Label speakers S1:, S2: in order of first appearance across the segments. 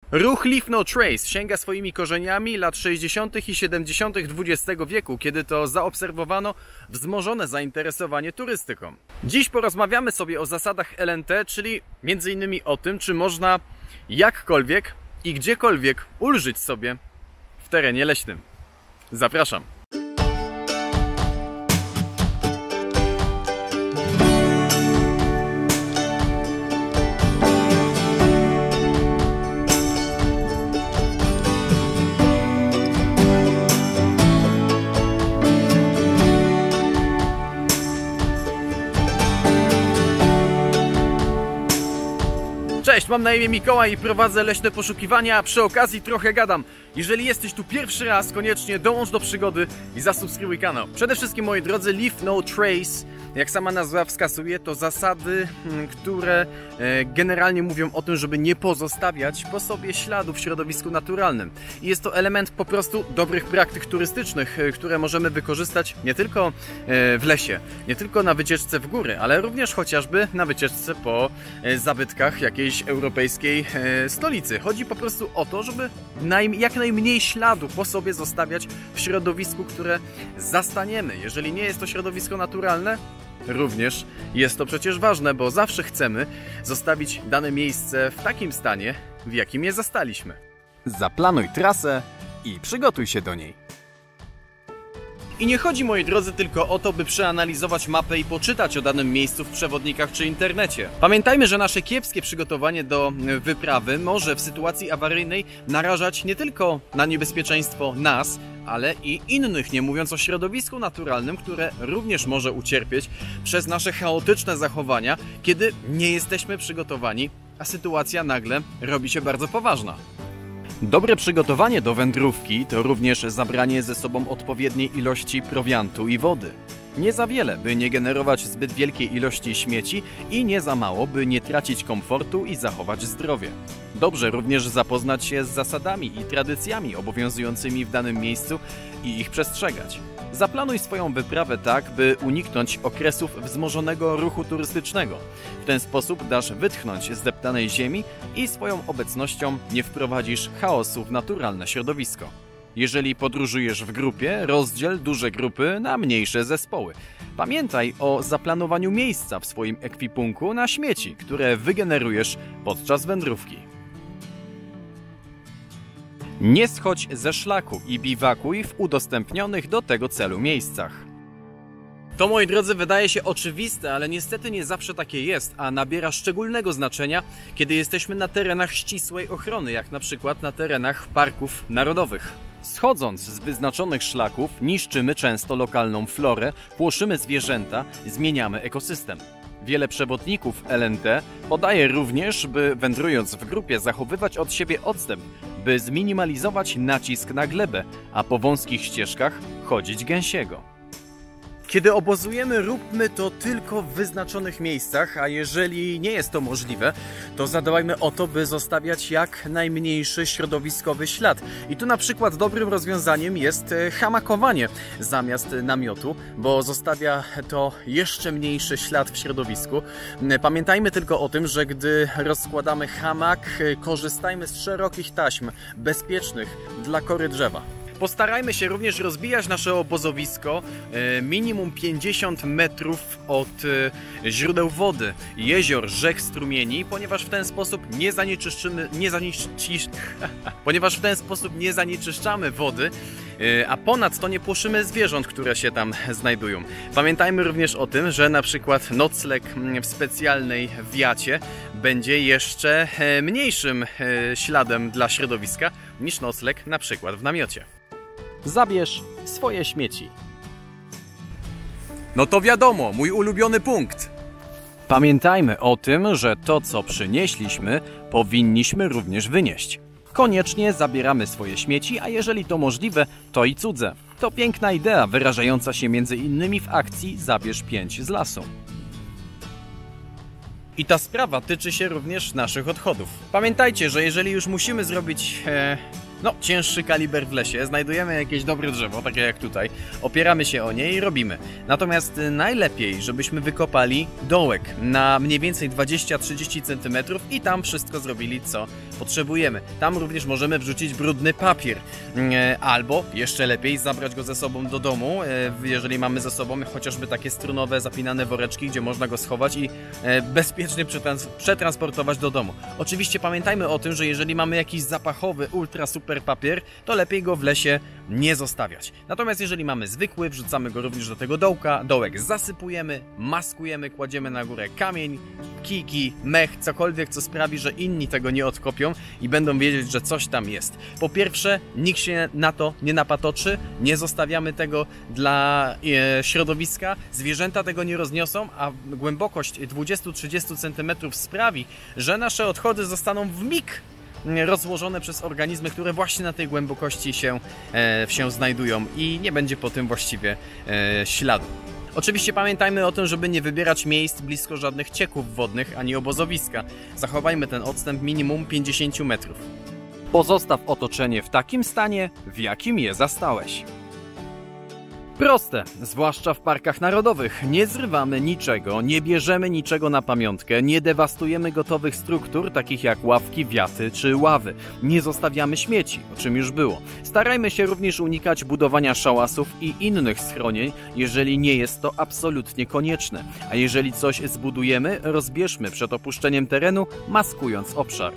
S1: Ruch Leave No Trace sięga swoimi korzeniami lat 60. i 70. XX wieku, kiedy to zaobserwowano wzmożone zainteresowanie turystyką. Dziś porozmawiamy sobie o zasadach LNT, czyli m.in. o tym, czy można jakkolwiek i gdziekolwiek ulżyć sobie w terenie leśnym. Zapraszam! Cześć, mam na imię Mikołaj i prowadzę leśne poszukiwania, a przy okazji trochę gadam. Jeżeli jesteś tu pierwszy raz, koniecznie dołącz do przygody i zasubskrybuj kanał. Przede wszystkim, moi drodzy, Leave No Trace, jak sama nazwa wskazuje, to zasady, które generalnie mówią o tym, żeby nie pozostawiać po sobie śladu w środowisku naturalnym. I jest to element po prostu dobrych praktyk turystycznych, które możemy wykorzystać nie tylko w lesie, nie tylko na wycieczce w góry, ale również chociażby na wycieczce po zabytkach jakiejś europejskiej stolicy. Chodzi po prostu o to, żeby jak najmniej śladu po sobie zostawiać w środowisku, które zastaniemy. Jeżeli nie jest to środowisko naturalne, również jest to przecież ważne, bo zawsze chcemy zostawić dane miejsce w takim stanie, w jakim je zastaliśmy. Zaplanuj trasę i przygotuj się do niej. I nie chodzi, moi drodzy, tylko o to, by przeanalizować mapę i poczytać o danym miejscu w przewodnikach czy internecie. Pamiętajmy, że nasze kiepskie przygotowanie do wyprawy może w sytuacji awaryjnej narażać nie tylko na niebezpieczeństwo nas, ale i innych, nie mówiąc o środowisku naturalnym, które również może ucierpieć przez nasze chaotyczne zachowania, kiedy nie jesteśmy przygotowani, a sytuacja nagle robi się bardzo poważna. Dobre przygotowanie do wędrówki to również zabranie ze sobą odpowiedniej ilości prowiantu i wody. Nie za wiele, by nie generować zbyt wielkiej ilości śmieci i nie za mało, by nie tracić komfortu i zachować zdrowie. Dobrze również zapoznać się z zasadami i tradycjami obowiązującymi w danym miejscu i ich przestrzegać. Zaplanuj swoją wyprawę tak, by uniknąć okresów wzmożonego ruchu turystycznego. W ten sposób dasz wytchnąć z deptanej ziemi i swoją obecnością nie wprowadzisz chaosu w naturalne środowisko. Jeżeli podróżujesz w grupie, rozdziel duże grupy na mniejsze zespoły. Pamiętaj o zaplanowaniu miejsca w swoim ekwipunku na śmieci, które wygenerujesz podczas wędrówki. Nie schodź ze szlaku i biwakuj w udostępnionych do tego celu miejscach. To, moi drodzy, wydaje się oczywiste, ale niestety nie zawsze takie jest, a nabiera szczególnego znaczenia, kiedy jesteśmy na terenach ścisłej ochrony, jak na przykład na terenach parków narodowych. Schodząc z wyznaczonych szlaków, niszczymy często lokalną florę, płoszymy zwierzęta, zmieniamy ekosystem. Wiele przewodników LNT podaje również, by wędrując w grupie zachowywać od siebie odstęp, by zminimalizować nacisk na glebę, a po wąskich ścieżkach chodzić gęsiego. Kiedy obozujemy, róbmy to tylko w wyznaczonych miejscach, a jeżeli nie jest to możliwe, to zadbajmy o to, by zostawiać jak najmniejszy środowiskowy ślad. I tu na przykład dobrym rozwiązaniem jest hamakowanie zamiast namiotu, bo zostawia to jeszcze mniejszy ślad w środowisku. Pamiętajmy tylko o tym, że gdy rozkładamy hamak, korzystajmy z szerokich taśm, bezpiecznych dla kory drzewa. Postarajmy się również rozbijać nasze obozowisko minimum 50 metrów od źródeł wody, jezior, rzek, strumieni, ponieważ w ten sposób nie zanieczyszczamy wody, a ponadto nie płoszymy zwierząt, które się tam znajdują. Pamiętajmy również o tym, że na przykład nocleg w specjalnej wiacie będzie jeszcze mniejszym śladem dla środowiska niż nocleg na przykład w namiocie. Zabierz swoje śmieci. No to wiadomo, mój ulubiony punkt. Pamiętajmy o tym, że to, co przynieśliśmy, powinniśmy również wynieść. Koniecznie zabieramy swoje śmieci, a jeżeli to możliwe, to i cudze. To piękna idea, wyrażająca się m.in. w akcji Zabierz 5 z lasu. I ta sprawa tyczy się również naszych odchodów. Pamiętajcie, że jeżeli już musimy zrobić cięższy kaliber w lesie, znajdujemy jakieś dobre drzewo, takie jak tutaj, opieramy się o nie i robimy. Natomiast najlepiej, żebyśmy wykopali dołek na mniej więcej 20-30 cm i tam wszystko zrobili, co potrzebujemy. Tam również możemy wrzucić brudny papier, albo jeszcze lepiej zabrać go ze sobą do domu, jeżeli mamy ze sobą chociażby takie strunowe, zapinane woreczki, gdzie można go schować i bezpiecznie przetransportować do domu. Oczywiście pamiętajmy o tym, że jeżeli mamy jakiś zapachowy, ultra super papier, to lepiej go w lesie nie zostawiać. Natomiast jeżeli mamy zwykły, wrzucamy go również do tego dołka, dołek zasypujemy, maskujemy, kładziemy na górę kamień, kijki, mech, cokolwiek, co sprawi, że inni tego nie odkopią i będą wiedzieć, że coś tam jest. Po pierwsze, nikt się na to nie napatoczy, nie zostawiamy tego dla środowiska, zwierzęta tego nie rozniosą, a głębokość 20-30 cm sprawi, że nasze odchody zostaną w mig rozłożone przez organizmy, które właśnie na tej głębokości się znajdują i nie będzie po tym właściwie śladu. Oczywiście pamiętajmy o tym, żeby nie wybierać miejsc blisko żadnych cieków wodnych ani obozowiska. Zachowajmy ten odstęp minimum 50 metrów. Pozostaw otoczenie w takim stanie, w jakim je zastałeś. Proste, zwłaszcza w parkach narodowych. Nie zrywamy niczego, nie bierzemy niczego na pamiątkę, nie dewastujemy gotowych struktur, takich jak ławki, wiaty czy ławy. Nie zostawiamy śmieci, o czym już było. Starajmy się również unikać budowania szałasów i innych schronień, jeżeli nie jest to absolutnie konieczne. A jeżeli coś zbudujemy, rozbierzmy przed opuszczeniem terenu, maskując obszar.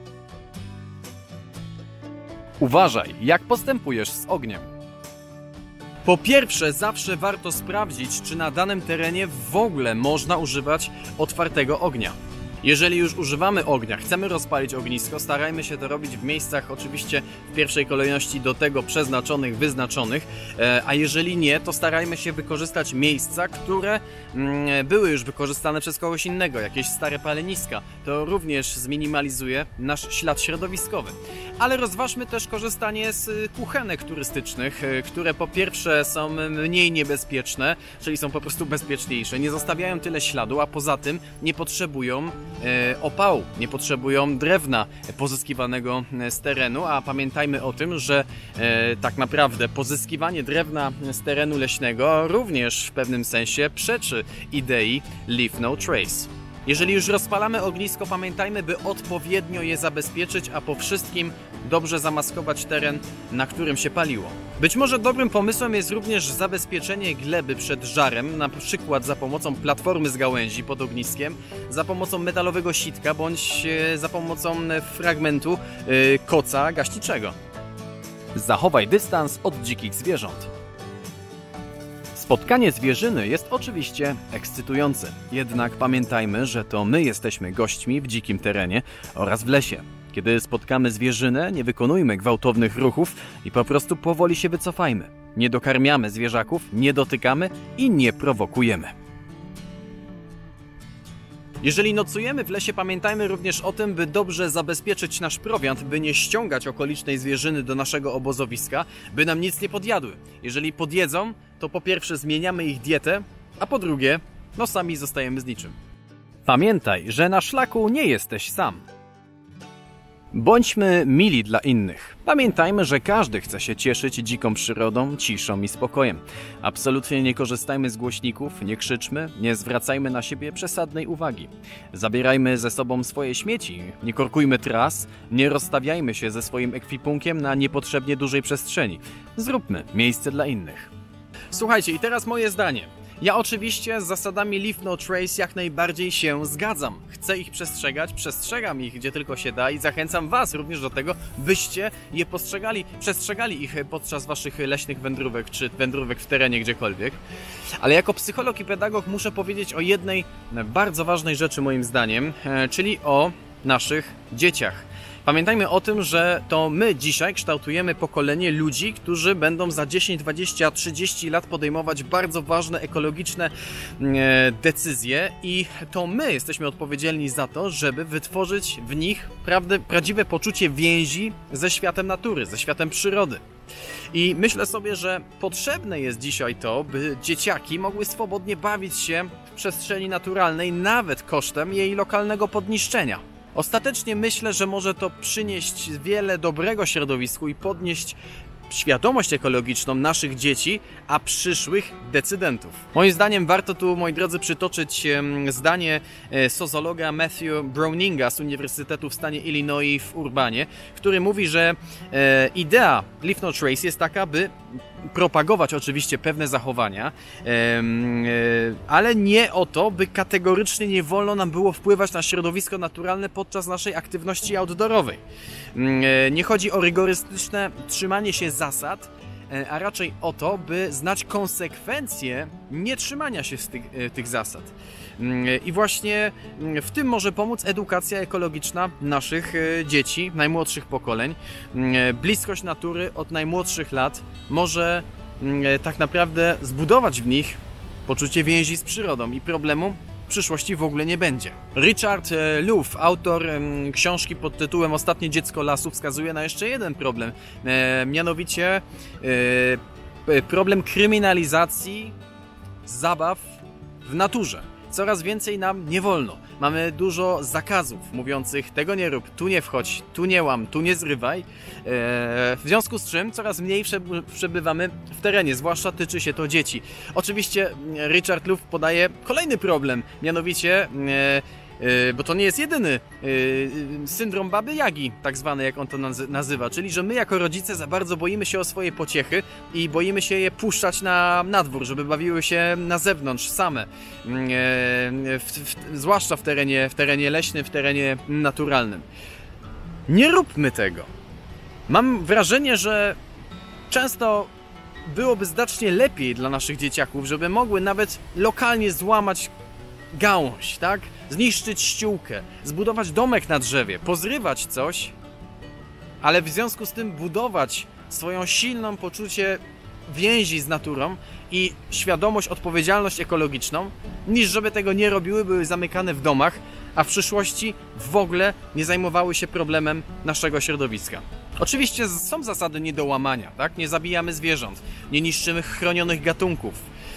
S1: Uważaj, jak postępujesz z ogniem. Po pierwsze, zawsze warto sprawdzić, czy na danym terenie w ogóle można używać otwartego ognia. Jeżeli już używamy ognia, chcemy rozpalić ognisko, starajmy się to robić w miejscach oczywiście w pierwszej kolejności do tego przeznaczonych, wyznaczonych, a jeżeli nie, to starajmy się wykorzystać miejsca, które były już wykorzystane przez kogoś innego, jakieś stare paleniska. To również zminimalizuje nasz ślad środowiskowy. Ale rozważmy też korzystanie z kuchenek turystycznych, które po pierwsze są mniej niebezpieczne, czyli są po prostu bezpieczniejsze, nie zostawiają tyle śladu, a poza tym nie potrzebują opału, nie potrzebują drewna pozyskiwanego z terenu, a pamiętajmy o tym, że tak naprawdę pozyskiwanie drewna z terenu leśnego również w pewnym sensie przeczy idei Leave No Trace. Jeżeli już rozpalamy ognisko, pamiętajmy, by odpowiednio je zabezpieczyć, a po wszystkim dobrze zamaskować teren, na którym się paliło. Być może dobrym pomysłem jest również zabezpieczenie gleby przed żarem, na przykład za pomocą platformy z gałęzi pod ogniskiem, za pomocą metalowego sitka, bądź za pomocą fragmentu koca gaśniczego. Zachowaj dystans od dzikich zwierząt. Spotkanie zwierzyny jest oczywiście ekscytujące, jednak pamiętajmy, że to my jesteśmy gośćmi w dzikim terenie oraz w lesie. Kiedy spotkamy zwierzynę, nie wykonujmy gwałtownych ruchów i po prostu powoli się wycofajmy. Nie dokarmiamy zwierzaków, nie dotykamy i nie prowokujemy. Jeżeli nocujemy w lesie, pamiętajmy również o tym, by dobrze zabezpieczyć nasz prowiant, by nie ściągać okolicznej zwierzyny do naszego obozowiska, by nam nic nie podjadły. Jeżeli podjedzą, to po pierwsze zmieniamy ich dietę, a po drugie, sami zostajemy z niczym. Pamiętaj, że na szlaku nie jesteś sam. Bądźmy mili dla innych. Pamiętajmy, że każdy chce się cieszyć dziką przyrodą, ciszą i spokojem. Absolutnie nie korzystajmy z głośników, nie krzyczmy, nie zwracajmy na siebie przesadnej uwagi. Zabierajmy ze sobą swoje śmieci, nie korkujmy tras, nie rozstawiajmy się ze swoim ekwipunkiem na niepotrzebnie dużej przestrzeni. Zróbmy miejsce dla innych. Słuchajcie, i teraz moje zdanie. Ja oczywiście z zasadami Leave No Trace jak najbardziej się zgadzam. Chcę ich przestrzegać, przestrzegam ich gdzie tylko się da i zachęcam Was również do tego, byście je przestrzegali ich podczas Waszych leśnych wędrówek, czy wędrówek w terenie gdziekolwiek. Ale jako psycholog i pedagog muszę powiedzieć o jednej bardzo ważnej rzeczy moim zdaniem, czyli o naszych dzieciach. Pamiętajmy o tym, że to my dzisiaj kształtujemy pokolenie ludzi, którzy będą za 10, 20, 30 lat podejmować bardzo ważne ekologiczne decyzje i to my jesteśmy odpowiedzialni za to, żeby wytworzyć w nich prawdziwe poczucie więzi ze światem natury, ze światem przyrody. I myślę sobie, że potrzebne jest dzisiaj to, by dzieciaki mogły swobodnie bawić się w przestrzeni naturalnej, nawet kosztem jej lokalnego podniszczenia. Ostatecznie myślę, że może to przynieść wiele dobrego środowisku i podnieść świadomość ekologiczną naszych dzieci, a przyszłych decydentów. Moim zdaniem warto tu, moi drodzy, przytoczyć zdanie socjologa Matthew Browninga z Uniwersytetu w stanie Illinois w Urbanie, który mówi, że idea Leave No Trace jest taka, by propagować oczywiście pewne zachowania, ale nie o to, by kategorycznie nie wolno nam było wpływać na środowisko naturalne podczas naszej aktywności outdoorowej. Nie chodzi o rygorystyczne trzymanie się zasad, a raczej o to, by znać konsekwencje nietrzymania się z tych zasad. I właśnie w tym może pomóc edukacja ekologiczna naszych dzieci, najmłodszych pokoleń. Bliskość natury od najmłodszych lat może tak naprawdę zbudować w nich poczucie więzi z przyrodą i problemu w przyszłości w ogóle nie będzie. Richard Louv, autor książki pod tytułem Ostatnie dziecko lasu, wskazuje na jeszcze jeden problem, mianowicie problem kryminalizacji zabaw w naturze. Coraz więcej nam nie wolno. Mamy dużo zakazów mówiących tego nie rób, tu nie wchodź, tu nie łam, tu nie zrywaj. W związku z czym coraz mniej przebywamy w terenie, zwłaszcza tyczy się to dzieci. Oczywiście Richard Louv podaje kolejny problem, mianowicie bo to nie jest jedyny syndrom Baby Jagi, tak zwany, jak on to nazywa, czyli że my jako rodzice za bardzo boimy się o swoje pociechy i boimy się je puszczać na dwór, żeby bawiły się na zewnątrz same, zwłaszcza w terenie leśnym, w terenie naturalnym. Nie róbmy tego. Mam wrażenie, że często byłoby znacznie lepiej dla naszych dzieciaków, żeby mogły nawet lokalnie złamać gałąź, tak? Zniszczyć ściółkę, zbudować domek na drzewie, pozrywać coś, ale w związku z tym budować swoją silną poczucie więzi z naturą i świadomość, odpowiedzialność ekologiczną, niż żeby tego nie robiły, były zamykane w domach, a w przyszłości w ogóle nie zajmowały się problemem naszego środowiska. Oczywiście są zasady nie do łamania, tak? Nie zabijamy zwierząt, nie niszczymy chronionych gatunków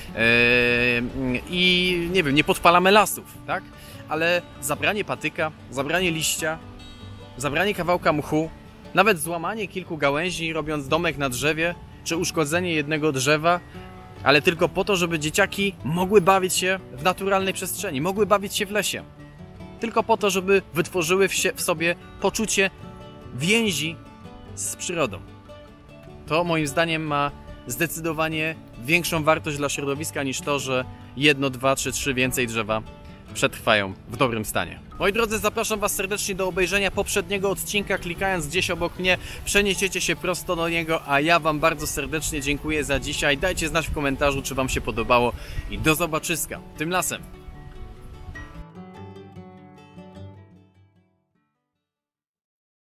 S1: i nie wiem, nie podpalamy lasów, tak? Ale zabranie patyka, zabranie liścia, zabranie kawałka mchu, nawet złamanie kilku gałęzi, robiąc domek na drzewie, czy uszkodzenie jednego drzewa, ale tylko po to, żeby dzieciaki mogły bawić się w naturalnej przestrzeni, mogły bawić się w lesie. Tylko po to, żeby wytworzyły w sobie poczucie więzi z przyrodą. To moim zdaniem ma zdecydowanie większą wartość dla środowiska niż to, że 1, 2, 3 więcej drzewa przetrwają w dobrym stanie. Moi drodzy, zapraszam Was serdecznie do obejrzenia poprzedniego odcinka. Klikając gdzieś obok mnie, przeniesiecie się prosto do niego, a ja Wam bardzo serdecznie dziękuję za dzisiaj. Dajcie znać w komentarzu, czy Wam się podobało i do zobaczyska. Tymczasem